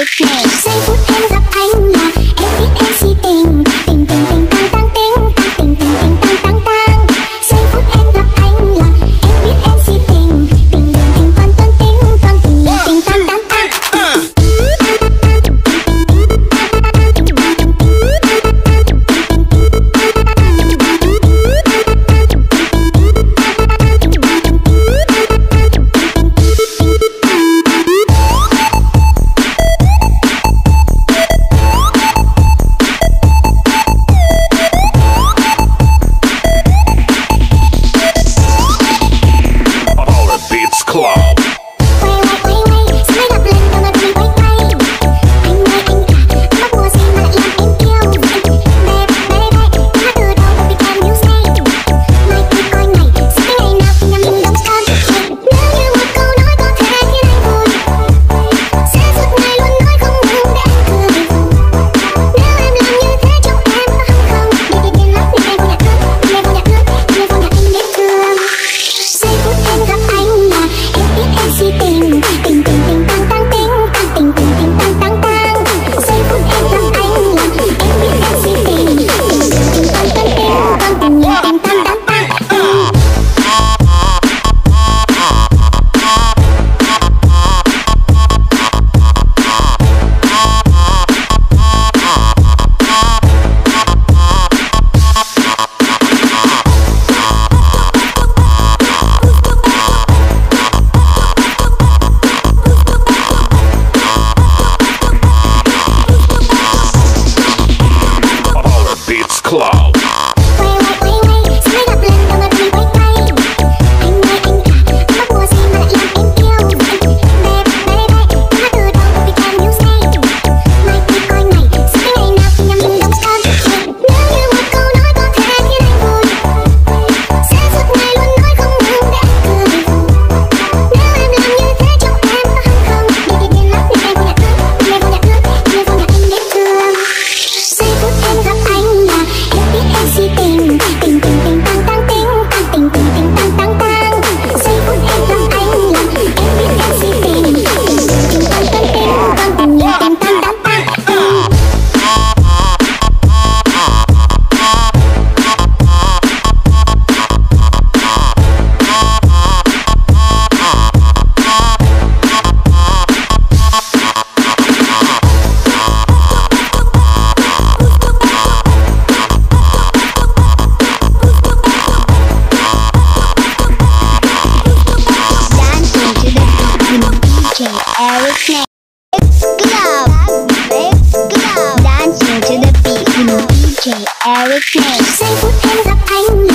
Eric Tang. Giây phút em gặp anh là em biết em si tình, tình tình tình tăng tăng tình, tình tình tình tăng tăng tăng. Giây phút em gặp anh là em biết em si tình, tình tình tình toàn toàn tình, toàn tình tình tăng tăng tăng. Eric Tang. Dancing to the beat with DJ Eric Tang. Giây phút em gặp anh